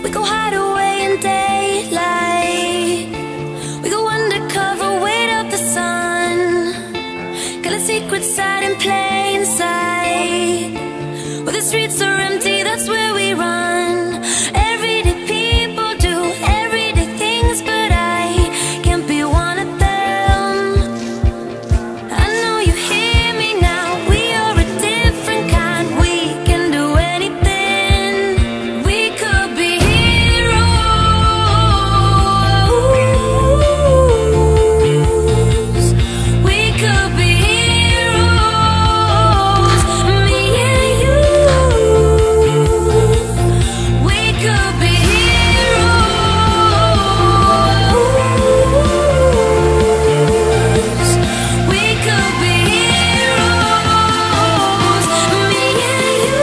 We go hide away in daylight. We go undercover, wait up the sun. Got a secret side in plain sight. Where the streets are empty, that's where we run. Everyday people do everyday things, but I can't be one of them. I know you hear me now. We are a different kind. We can do anything. We could be heroes. We could be heroes. Me and you. We could be heroes. We could be heroes. Me and you.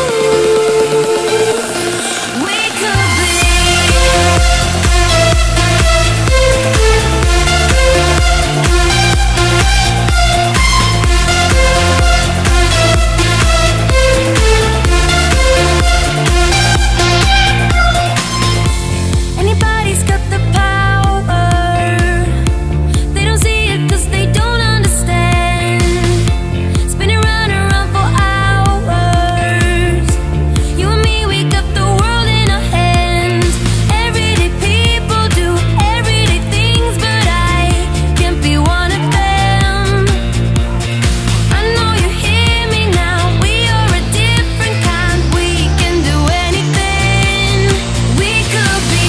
We could be. Anybody's got the power. They don't see it 'cause they don't understand. Spinning round and round for hours. You and me, we got the world in our hands. Everyday people do everyday things, but I can't be one of them. I know you hear me now. We are a different kind. We can do anything. We could be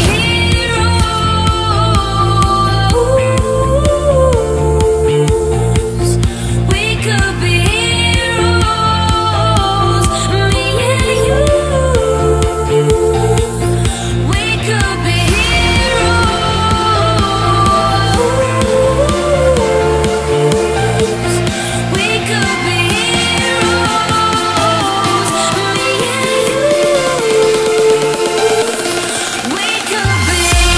heroes. We could be heroes. Me and you. We could be heroes. We could be heroes. Me and you. We could be.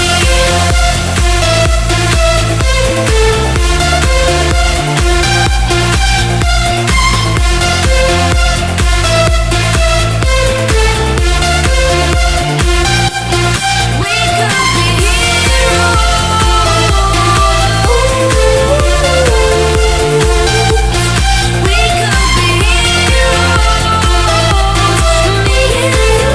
We could be heroes. We could be heroes. Me and you.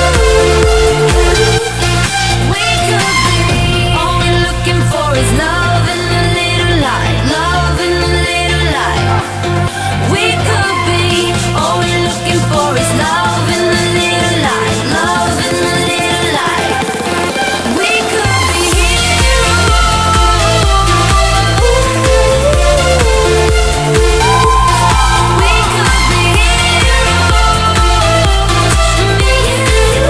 We could be. All we're looking for is love and a little light. Love and a little light. We could be. All we're looking for is love and a little light. Love and a little light. We could be heroes. We could be heroes. Me and you.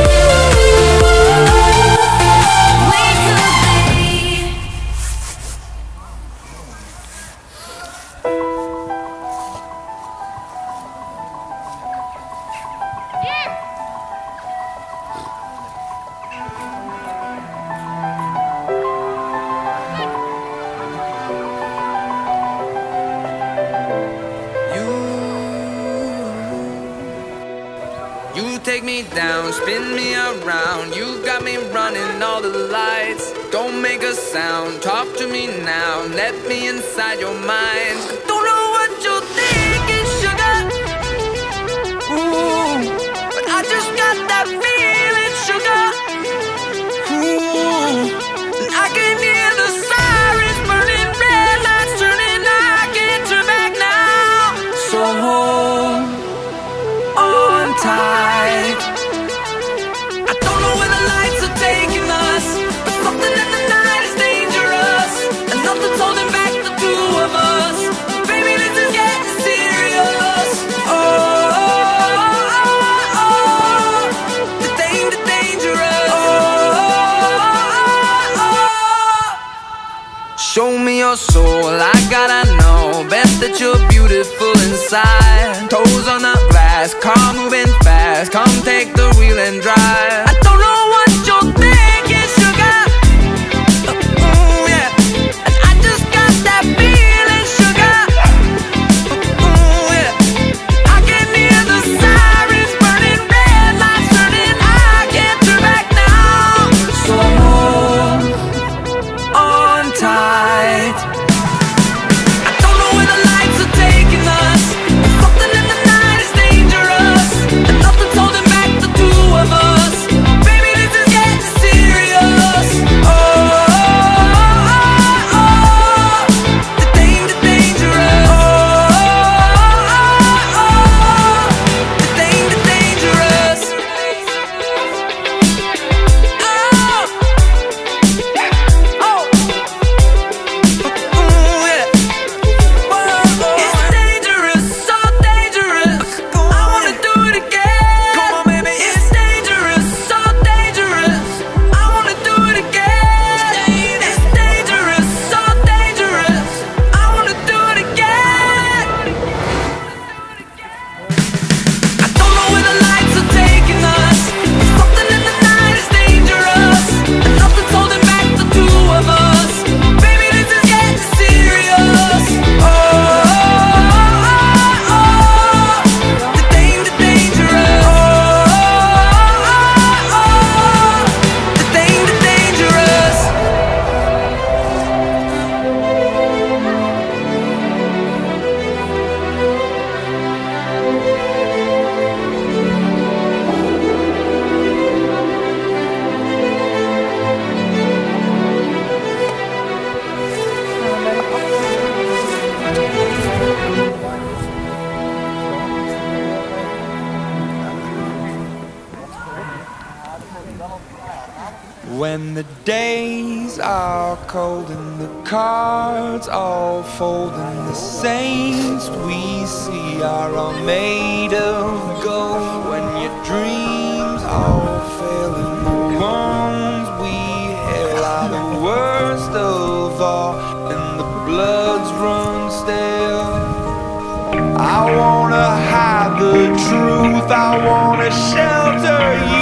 We could be. You take me down, spin me around. You got me running all the lights. Don't make a sound, talk to me now. Let me inside your mind. Don't know what you're thinking, sugar. Ooh, but I just got that feeling, sugar. Ooh, and I can hear the sirens burning, red lights turning. I can't turn back now. So hold on tight. I don't know where the lights are taking us, but something in the night is dangerous, and nothing's holding back the two of us. Baby, this is getting serious. Oh, the dangerous. Show me your soul, I gotta know. Bet that you're beautiful inside. Toes on the glass, car moving fast. Come take the wheel and drive. I don't know what you're thinking, sugar. Ooh, yeah. And I just got that feeling, sugar. Ooh, yeah. I can hear the sirens burning, red lights turning. I can't turn back now. the days are cold and the cards all fold, and the saints we see are all made of gold. When your dreams all fail and the ones we hail are the worst of all, and the bloods run stale. I wanna hide the truth, I wanna shelter you.